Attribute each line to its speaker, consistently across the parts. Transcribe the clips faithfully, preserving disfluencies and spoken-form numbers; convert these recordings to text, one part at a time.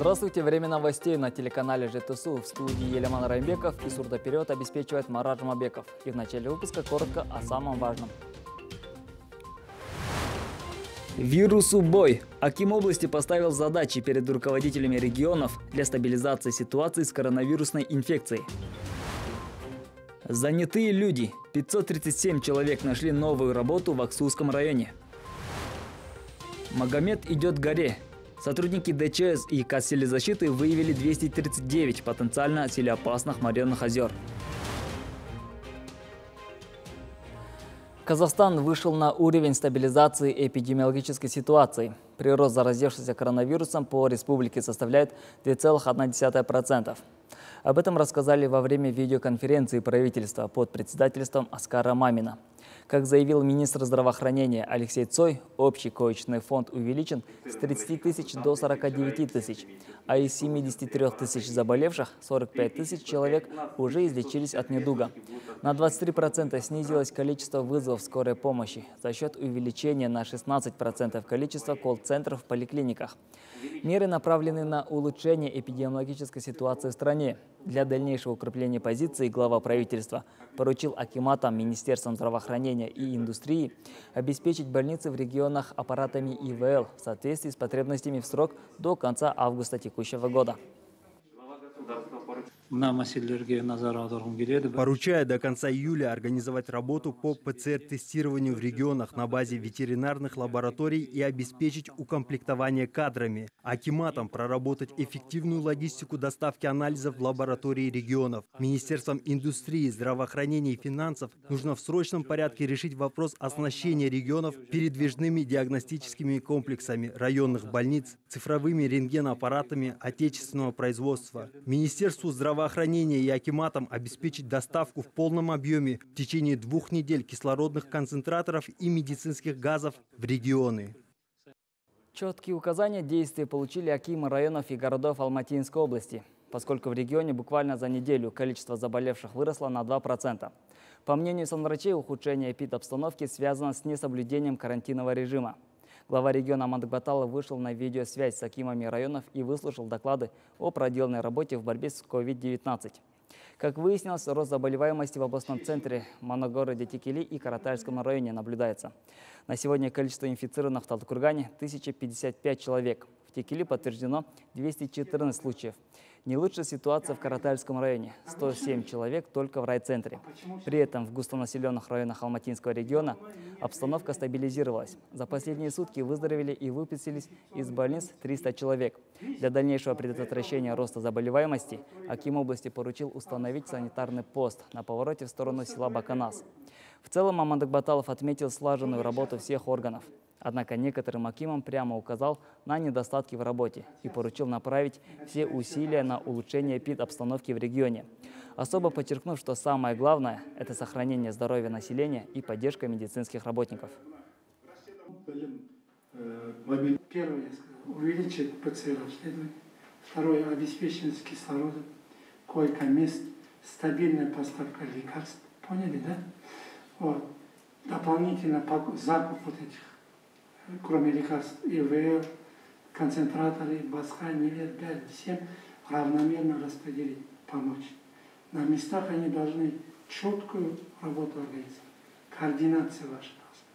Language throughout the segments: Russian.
Speaker 1: Здравствуйте, время новостей на телеканале ЖТСУ. В студии Елеман Раймбеков и сурдоперевод обеспечивает Марат Жумабеков. И в начале выпуска коротко о самом важном. Вирусу бой. Аким области поставил задачи перед руководителями регионов для стабилизации ситуации с коронавирусной инфекцией. Занятые люди. пятьсот тридцать семь человек нашли новую работу в Аксусском районе. Магомед идет к горе. Сотрудники ДЧС и Казселезащиты выявили двести тридцать девять потенциально селеопасных моренных озер. Казахстан вышел на уровень стабилизации эпидемиологической ситуации. Прирост заразившихся коронавирусом по республике составляет две целых одна десятая процента. Об этом рассказали во время видеоконференции правительства под председательством Аскара Мамина. Как заявил министр здравоохранения Алексей Цой, общий коечный фонд увеличен с тридцати тысяч до сорока девяти тысяч, а из семидесяти трёх тысяч заболевших сорок пять тысяч человек уже излечились от недуга. На двадцать три процента снизилось количество вызовов скорой помощи за счет увеличения на шестнадцать процентов количества колл-центров в поликлиниках. Меры направлены на улучшение эпидемиологической ситуации в стране. Для дальнейшего укрепления позиций глава правительства поручил акиматам, Министерством здравоохранения и индустрии обеспечить больницы в регионах аппаратами И В Л в соответствии с потребностями в срок до конца августа текущего года.
Speaker 2: Поручая до конца июля организовать работу по П Ц Р-тестированию в регионах на базе ветеринарных лабораторий и обеспечить укомплектование кадрами. Акиматам проработать эффективную логистику доставки анализов в лаборатории регионов. Министерством индустрии, здравоохранения и финансов нужно в срочном порядке решить вопрос оснащения регионов передвижными диагностическими комплексами районных больниц, цифровыми рентгенаппаратами отечественного производства. Министерству здравоохранения и акиматам обеспечить доставку в полном объеме в течение двух недель кислородных концентраторов и медицинских газов в регионы.
Speaker 1: Четкие указания действий получили акимы районов и городов Алматинской области, поскольку в регионе буквально за неделю количество заболевших выросло на два процента. По мнению санврачей, ухудшение эпидобстановки связано с несоблюдением карантинного режима. Глава региона Амандык Баталов вышел на видеосвязь с акимами районов и выслушал доклады о проделанной работе в борьбе с ковид девятнадцать. Как выяснилось, рост заболеваемости в областном центре, моногороде Текели и Каратальском районе наблюдается. На сегодня количество инфицированных в Талдыкургане – тысяча пятьдесят пять человек. В Текели подтверждено двести четырнадцать случаев. Не лучшая ситуация в Каратальском районе – сто семь человек только в райцентре. При этом в густонаселенных районах Алматинского региона обстановка стабилизировалась. За последние сутки выздоровели и выписались из больниц триста человек. Для дальнейшего предотвращения роста заболеваемости аким области поручил установить санитарный пост на повороте в сторону села Баканас. В целом Амандык Баталов отметил слаженную работу всех органов. Однако некоторым акимам прямо указал на недостатки в работе и поручил направить все усилия на улучшение эпидобстановки в регионе. Особо подчеркнув, что самое главное – это сохранение здоровья населения и поддержка медицинских работников.
Speaker 3: Первое, увеличить П Ц Р обследование. Второе, обеспеченность кислородом, койко-мест, стабильная поставка лекарств. Поняли, да? Вот. Дополнительно закуп вот этих, кроме лекарств, И В Л, концентраторы, Басха, Нилет, Бяль, всем равномерно распределить, помочь. На местах они должны четкую работу организовать. Координация ваша.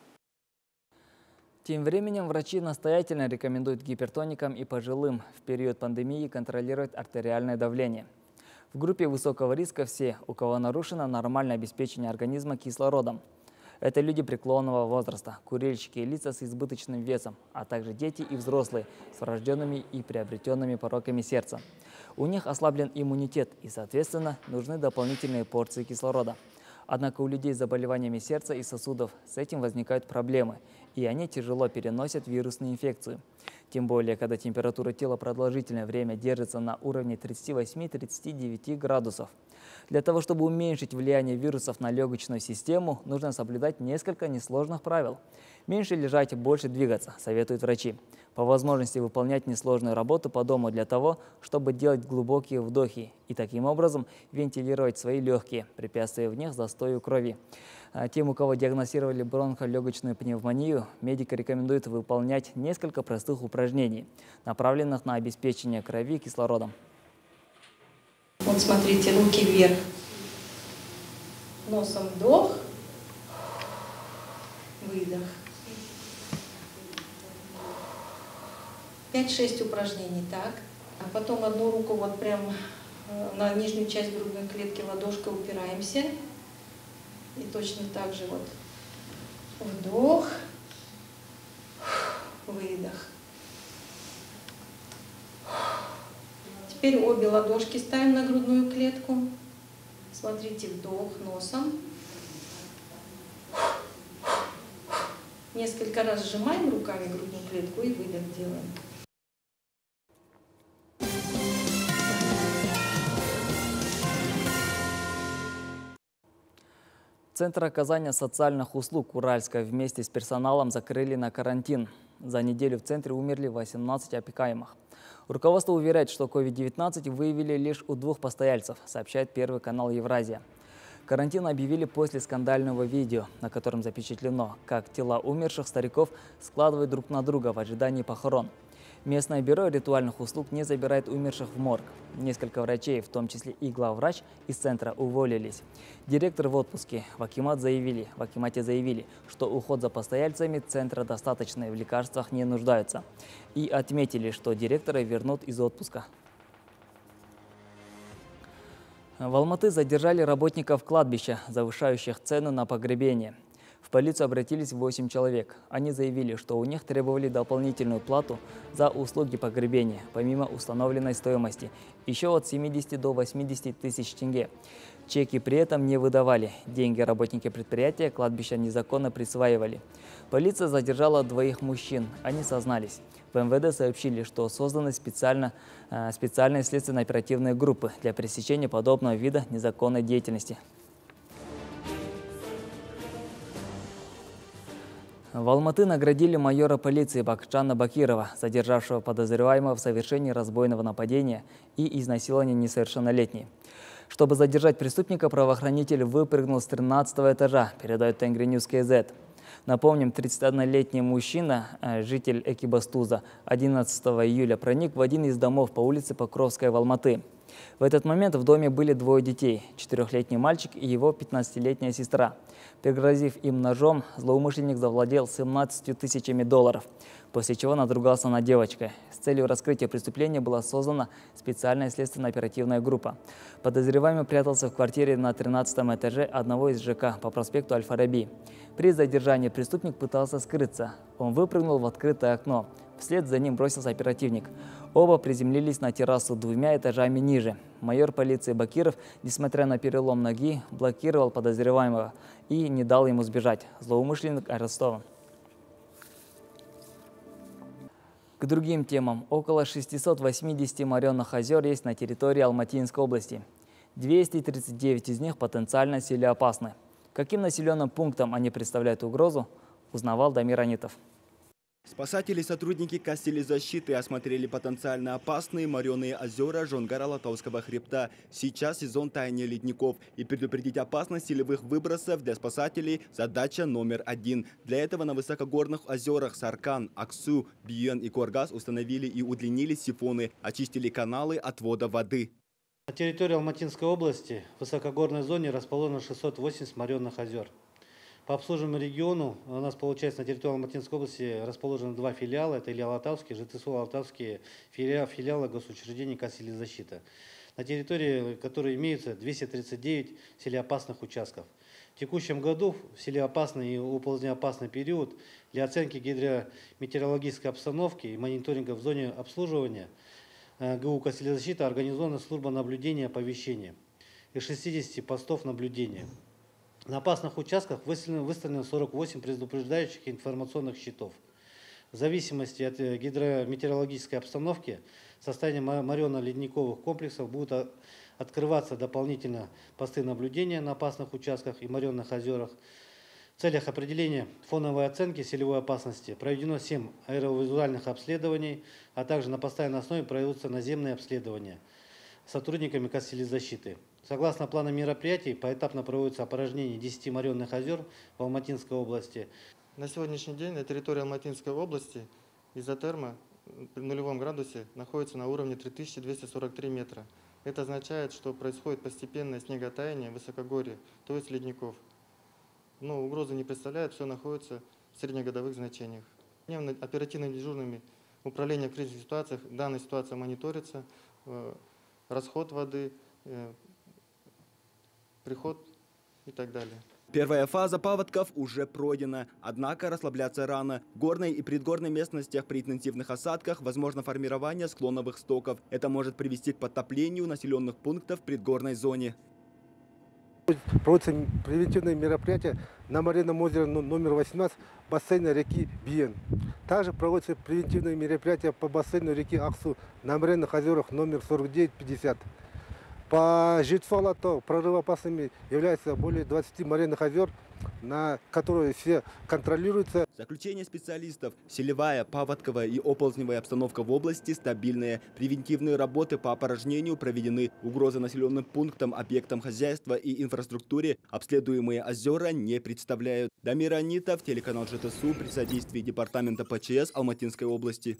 Speaker 1: Тем временем врачи настоятельно рекомендуют гипертоникам и пожилым в период пандемии контролировать артериальное давление. В группе высокого риска все, у кого нарушено нормальное обеспечение организма кислородом. Это люди преклонного возраста, курильщики и лица с избыточным весом, а также дети и взрослые с врожденными и приобретенными пороками сердца. У них ослаблен иммунитет и, соответственно, нужны дополнительные порции кислорода. Однако у людей с заболеваниями сердца и сосудов с этим возникают проблемы, и они тяжело переносят вирусную инфекцию. Тем более, когда температура тела продолжительное время держится на уровне тридцати восьми — тридцати девяти градусов. Для того, чтобы уменьшить влияние вирусов на легочную систему, нужно соблюдать несколько несложных правил. Меньше лежать, больше двигаться, советуют врачи. По возможности выполнять несложную работу по дому для того, чтобы делать глубокие вдохи и таким образом вентилировать свои легкие, препятствуя в них застою крови. Тем, у кого диагностировали бронхолегочную пневмонию, медики рекомендуют выполнять несколько простых упражнений, направленных на обеспечение крови кислородом.
Speaker 4: Вот смотрите, руки вверх. Носом вдох, выдох. пять-шесть упражнений, так. А потом одну руку вот прям на нижнюю часть грудной клетки ладошкой упираемся. И точно так же вот вдох, выдох. Теперь обе ладошки ставим на грудную клетку. Смотрите, вдох носом. Несколько раз сжимаем руками грудную клетку и выдох делаем.
Speaker 1: Центр оказания социальных услуг Уральска вместе с персоналом закрыли на карантин. За неделю в центре умерли восемнадцать опекаемых. Руководство уверяет, что ковид девятнадцать выявили лишь у двух постояльцев, сообщает Первый канал Евразия. Карантин объявили после скандального видео, на котором запечатлено, как тела умерших стариков складывают друг на друга в ожидании похорон. Местное бюро ритуальных услуг не забирает умерших в морг. Несколько врачей, в том числе и главврач, из центра уволились. Директор в отпуске. В Акимат заявили, в Акимате заявили, что уход за постояльцами центра достаточный, в лекарствах не нуждаются. И отметили, что директора вернут из отпуска. В Алматы задержали работников кладбища, завышающих цену на погребение. В полицию обратились восемь человек. Они заявили, что у них требовали дополнительную плату за услуги погребения, помимо установленной стоимости, еще от семидесяти до восьмидесяти тысяч тенге. Чеки при этом не выдавали. Деньги работники предприятия кладбища незаконно присваивали. Полиция задержала двоих мужчин. Они сознались. В эм вэ дэ сообщили, что созданы специально, э, специальные следственно-оперативные группы для пресечения подобного вида незаконной деятельности. В Алматы наградили майора полиции Бакытжана Бакирова, задержавшего подозреваемого в совершении разбойного нападения и изнасилования несовершеннолетней. Чтобы задержать преступника, правоохранитель выпрыгнул с тринадцатого этажа, передает Тенгринюс кей зет. Напомним, тридцатиоднолетний мужчина, житель Экибастуза, одиннадцатого июля проник в один из домов по улице Покровская в Алматы. В этот момент в доме были двое детей – четырехлетний мальчик и его пятнадцатилетняя сестра. Пригрозив им ножом, злоумышленник завладел семнадцатью тысячами долларов, после чего надругался над девочкой. С целью раскрытия преступления была создана специальная следственно-оперативная группа. Подозреваемый прятался в квартире на тринадцатом этаже одного из ЖК по проспекту Аль-Фараби. При задержании преступник пытался скрыться. Он выпрыгнул в открытое окно. Вслед за ним бросился оперативник. Оба приземлились на террасу двумя этажами ниже. Майор полиции Бакиров, несмотря на перелом ноги, блокировал подозреваемого и не дал ему сбежать. Злоумышленник арестован. К другим темам. Около шестисот восьмидесяти моренных озер есть на территории Алматинской области. двести тридцать девять из них потенциально селеопасны. Каким населенным пунктам они представляют угрозу, узнавал Дамир Анитов.
Speaker 5: Спасатели и сотрудники Кастелезащиты осмотрели потенциально опасные мореные озера Жонгара-Латауского хребта. Сейчас сезон таяния ледников, и предупредить опасность селевых выбросов для спасателей – задача номер один. Для этого на высокогорных озерах Саркан, Аксу, Биен и Коргас установили и удлинили сифоны, очистили каналы отвода воды.
Speaker 6: На территории Алматинской области в высокогорной зоне расположено шестьсот восемьдесят мореных озер. По обслуживаемому региону у нас, получается, на территории Алматинской области расположены два филиала. Это Илья-Алатауский, Житесу-Алатауский филиалы госучреждений Кастелезащиты. На территории, которые имеются двести тридцать девять селеопасных участков. В текущем году в селеопасный и оползнеопасный период для оценки гидрометеорологической обстановки и мониторинга в зоне обслуживания ГУ Кастелезащита организована служба наблюдения и оповещения из шестидесяти постов наблюдения. На опасных участках выставлено сорок восемь предупреждающих информационных щитов. В зависимости от гидрометеорологической обстановки состояние морено-ледниковых комплексов будут открываться дополнительно посты наблюдения на опасных участках и моренных озерах. В целях определения фоновой оценки селевой опасности проведено семь аэровизуальных обследований, а также на постоянной основе проводятся наземные обследования сотрудниками Кастелезащиты. Согласно плану мероприятий, поэтапно проводится опорожнение десяти моренных озер в Алматинской области.
Speaker 7: На сегодняшний день на территории Алматинской области изотерма при нулевом градусе находится на уровне три тысячи двести сорок три метра. Это означает, что происходит постепенное снеготаяние высокогорья, то есть ледников. Но угрозы не представляет, все находится в среднегодовых значениях. Оперативными дежурными управления в кризисных ситуациях данная ситуация мониторится, расход воды, приход и так далее.
Speaker 5: Первая фаза паводков уже пройдена, однако расслабляться рано. В горной и предгорной местностях при интенсивных осадках возможно формирование склоновых стоков. Это может привести к подтоплению населенных пунктов в предгорной зоне.
Speaker 8: Проводятся превентивные мероприятия на Моренном озере номер восемнадцать бассейна реки Биен. Также проводятся превентивные мероприятия по бассейну реки Аксу на Моренных озерах номер сорок девять пятьдесят. По Житфалату прорывоопасными являются более двадцати моренных озер, на которые все контролируются.
Speaker 5: Заключение специалистов. Селевая, паводковая и оползневая обстановка в области стабильная. Превентивные работы по опорожнению проведены. Угрозы населенным пунктам, объектам хозяйства и инфраструктуре обследуемые озера не представляют. Дамир Анитов, телеканал ЖТСУ при содействии Департамента ПЧС Алматинской области.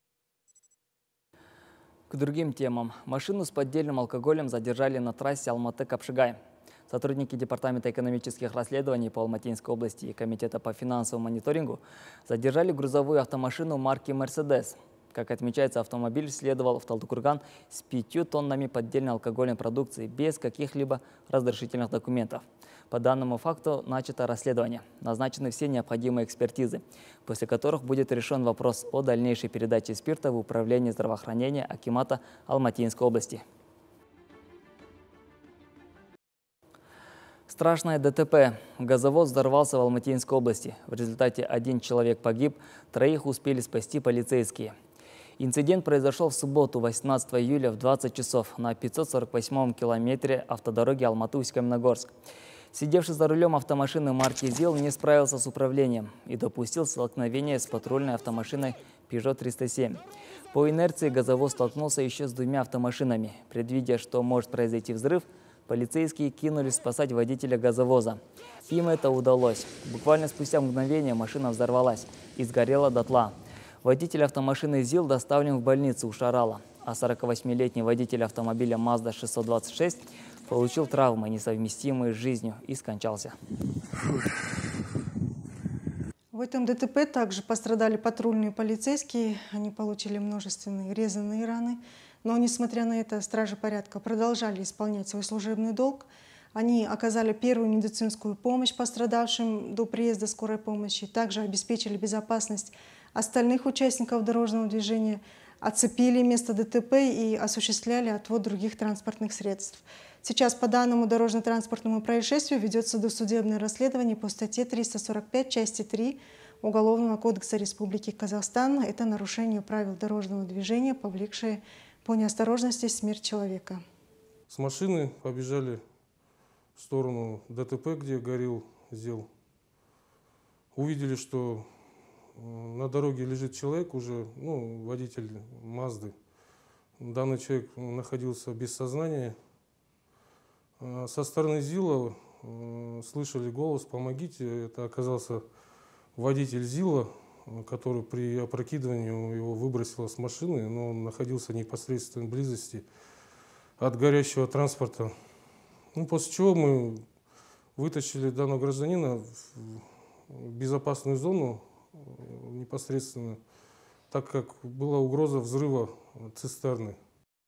Speaker 1: К другим темам. Машину с поддельным алкоголем задержали на трассе Алматы-Капшигай. Сотрудники Департамента экономических расследований по Алматинской области и Комитета по финансовому мониторингу задержали грузовую автомашину марки «Мерседес». Как отмечается, автомобиль следовал в Талдыкурган с пятью тоннами поддельной алкогольной продукции без каких-либо разрешительных документов. По данному факту начато расследование. Назначены все необходимые экспертизы, после которых будет решен вопрос о дальнейшей передаче спирта в Управление здравоохранения акимата Алматинской области. Страшное ДТП. Газовоз взорвался в Алматинской области. В результате один человек погиб, троих успели спасти полицейские. Инцидент произошел в субботу, восемнадцатого июля в двадцать часов на пятьсот сорок восьмом километре автодороги Алматы-Усть-Каменогорск. Сидевший за рулем автомашины марки ЗИЛ не справился с управлением и допустил столкновение с патрульной автомашиной Peugeot триста семь. По инерции газовоз столкнулся еще с двумя автомашинами. Предвидя, что может произойти взрыв, полицейские кинулись спасать водителя газовоза. Им это удалось. Буквально спустя мгновение машина взорвалась и сгорела дотла. Водитель автомашины ЗИЛ доставлен в больницу Ушарала, а сорокавосьмилетний водитель автомобиля Mazda шестьсот двадцать шесть получил травмы, несовместимые с жизнью, и скончался.
Speaker 9: В этом ДТП также пострадали патрульные полицейские. Они получили множественные резаные раны. Но, несмотря на это, стражи порядка продолжали исполнять свой служебный долг. Они оказали первую медицинскую помощь пострадавшим до приезда скорой помощи. Также обеспечили безопасность остальных участников дорожного движения, оцепили место ДТП и осуществляли отвод других транспортных средств. Сейчас по данному дорожно-транспортному происшествию ведется досудебное расследование по статье триста сорок пять части три Уголовного кодекса Республики Казахстан. Это нарушение правил дорожного движения, повлекшее по неосторожности смерть человека.
Speaker 10: С машины побежали в сторону ДТП, где горел ЗИЛ. Увидели, что на дороге лежит человек, уже ну, водитель Мазды. Данный человек находился без сознания. Со стороны ЗИЛа слышали голос «помогите». Это оказался водитель ЗИЛа, который при опрокидывании его выбросило с машины, но он находился в непосредственной близости от горящего транспорта. Ну, после чего мы вытащили данного гражданина в безопасную зону непосредственно, так как была угроза взрыва цистерны.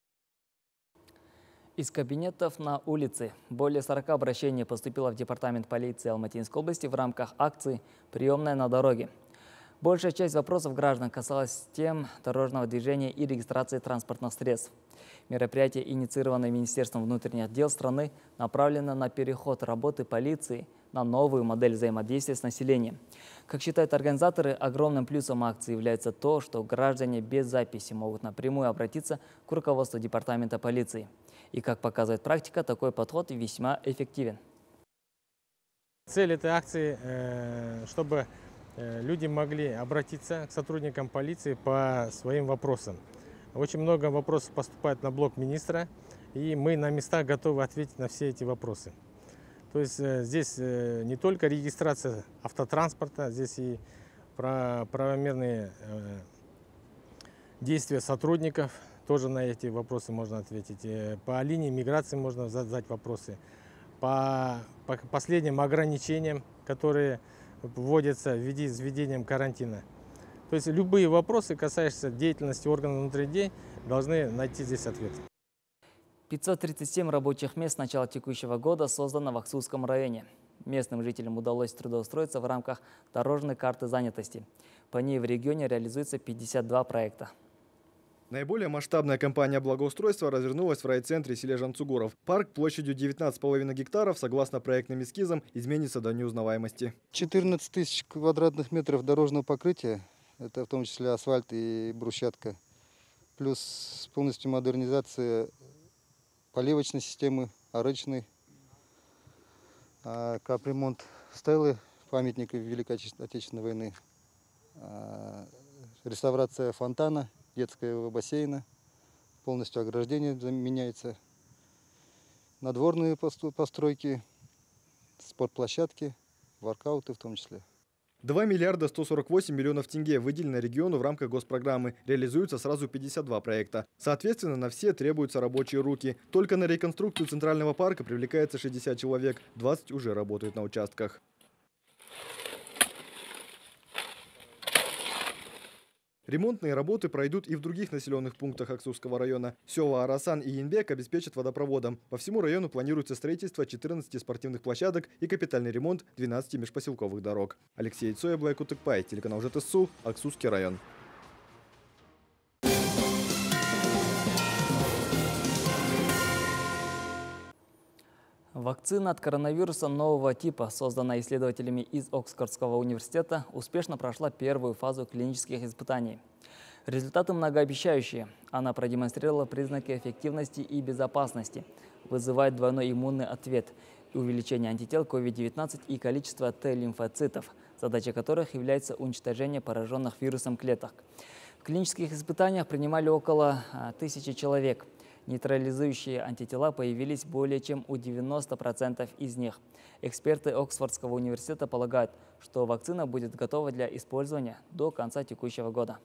Speaker 1: Из кабинетов на улице более сорока обращений поступило в Департамент полиции Алматинской области в рамках акции «Приемная на дороге». Большая часть вопросов граждан касалась тем дорожного движения и регистрации транспортных средств. Мероприятие, инициированное Министерством внутренних дел страны, направлено на переход работы полиции на новую модель взаимодействия с населением. Как считают организаторы, огромным плюсом акции является то, что граждане без записи могут напрямую обратиться к руководству Департамента полиции. И, как показывает практика, такой подход весьма эффективен.
Speaker 11: Цель этой акции, чтобы люди могли обратиться к сотрудникам полиции по своим вопросам. Очень много вопросов поступает на блок министра, и мы на местах готовы ответить на все эти вопросы. То есть здесь не только регистрация автотранспорта, здесь и правомерные действия сотрудников, тоже на эти вопросы можно ответить. По линии миграции можно задать вопросы. По, по последним ограничениям, которые вводятся в связи с введением карантина. То есть любые вопросы, касающиеся деятельности органов внутренних дел, должны найти здесь ответ.
Speaker 1: пятьсот тридцать семь рабочих мест с начала текущего года создано в Аксусском районе. Местным жителям удалось трудоустроиться в рамках дорожной карты занятости. По ней в регионе реализуется пятьдесят два проекта.
Speaker 12: Наиболее масштабная кампания благоустройства развернулась в райцентре селе Жанцугуров. Парк площадью девятнадцать с половиной гектаров, согласно проектным эскизам, изменится до неузнаваемости.
Speaker 13: четырнадцать тысяч квадратных метров дорожного покрытия, это в том числе асфальт и брусчатка, плюс полностью модернизация поливочной системы, арочной, капремонт стелы, памятника Великой Отечественной войны, реставрация фонтана, детского бассейна, полностью ограждение меняется, надворные постройки, спортплощадки, воркауты в том числе.
Speaker 12: два миллиарда сто сорок восемь миллионов тенге выделено региону в рамках госпрограммы. Реализуются сразу пятьдесят два проекта. Соответственно, на все требуются рабочие руки. Только на реконструкцию Центрального парка привлекается шестьдесят человек, двадцать уже работают на участках. Ремонтные работы пройдут и в других населенных пунктах Аксусского района. Села Арасан и Янбек обеспечат водопроводом. По всему району планируется строительство четырнадцати спортивных площадок и капитальный ремонт двенадцати межпоселковых дорог. Алексей Цоя, Блайкутыкпай, телеканал ЖТСУ, Аксусский район.
Speaker 1: Вакцина от коронавируса нового типа, созданная исследователями из Оксфордского университета, успешно прошла первую фазу клинических испытаний. Результаты многообещающие. Она продемонстрировала признаки эффективности и безопасности, вызывает двойной иммунный ответ, увеличение антител ковид девятнадцать и количество Т-лимфоцитов, задача которых является уничтожение пораженных вирусом клеток. В клинических испытаниях принимали около тысячи человек. Нейтрализующие антитела появились более чем у девяноста процентов из них. Эксперты Оксфордского университета полагают, что вакцина будет готова для использования до конца текущего года.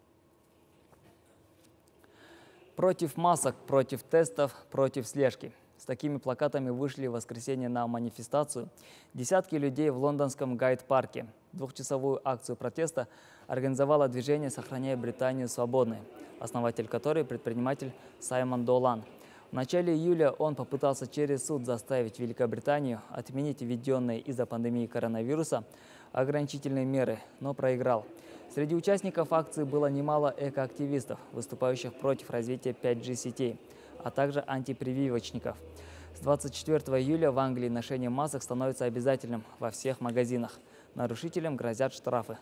Speaker 1: Против масок, против тестов, против слежки. С такими плакатами вышли в воскресенье на манифестацию десятки людей в лондонском Гайд-парке. Двухчасовую акцию протеста организовало движение «Сохраняя Британию свободной», основатель которой предприниматель Саймон Долан. В начале июля он попытался через суд заставить Великобританию отменить введенные из-за пандемии коронавируса ограничительные меры, но проиграл. Среди участников акции было немало экоактивистов, выступающих против развития пять джи сетей, а также антипрививочников. С двадцать четвёртого июля в Англии ношение масок становится обязательным во всех магазинах. Нарушителям грозят штрафы.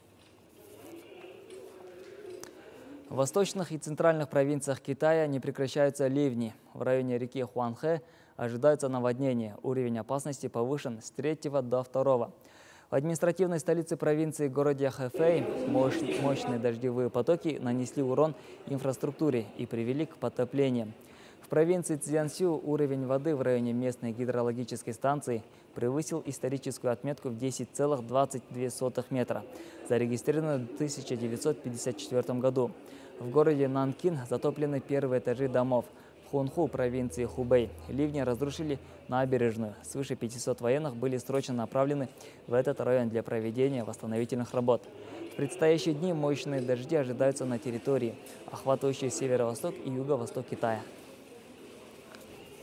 Speaker 1: В восточных и центральных провинциях Китая не прекращаются ливни. В районе реки Хуанхэ ожидаются наводнения. Уровень опасности повышен с третьего до второго. В административной столице провинции городе Хэфэй мощные дождевые потоки нанесли урон инфраструктуре и привели к потоплениям. В провинции Цзянсю уровень воды в районе местной гидрологической станции превысил историческую отметку в десять целых двадцать две сотых метра, зарегистрированную в тысяча девятьсот пятьдесят четвёртом году. В городе Нанкин затоплены первые этажи домов. В Хунху провинции Хубэй ливни разрушили набережную. Свыше пятисот военных были срочно направлены в этот район для проведения восстановительных работ. В предстоящие дни мощные дожди ожидаются на территории, охватывающей северо-восток и юго-восток Китая.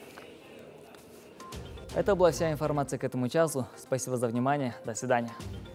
Speaker 1: Это была вся информация к этому часу. Спасибо за внимание. До свидания.